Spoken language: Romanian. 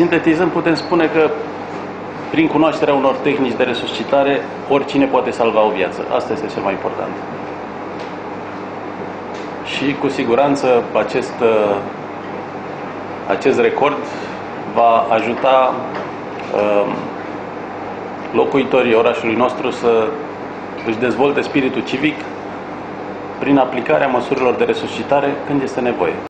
Sintetizând, putem spune că prin cunoașterea unor tehnici de resuscitare, oricine poate salva o viață. Asta este cel mai important. Și cu siguranță acest record va ajuta locuitorii orașului nostru să își dezvolte spiritul civic prin aplicarea măsurilor de resuscitare când este nevoie.